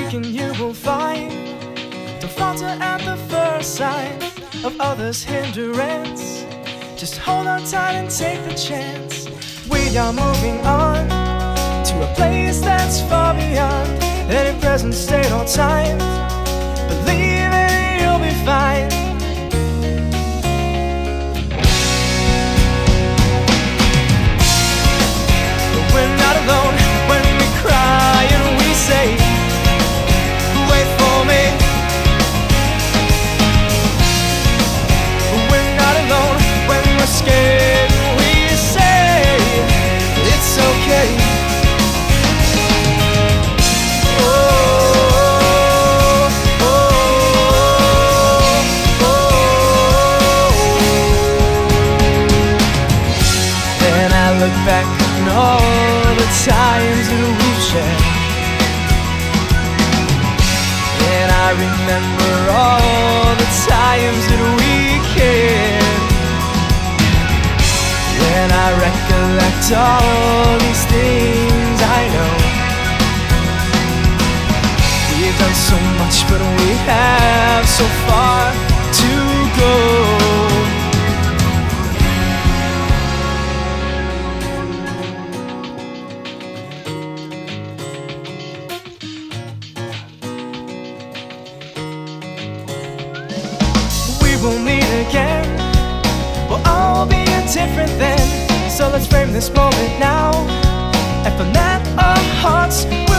seeking you will find. Don't falter at the first sign of others' hindrance. Just hold on tight and take the chance. We are moving on to a place that's far beyond any present state or time. Believe it, you'll be fine. But we're not alone when we cry and we say, wait for me. We're not alone when we're scared and we say, it's okay. Look back on all the times that we've shared, and I remember all the times that we cared. When I recollect all these things I know, we've done so much but we have so far to go. We'll meet again, we'll all be different then. So let's frame this moment now, and from that our hearts will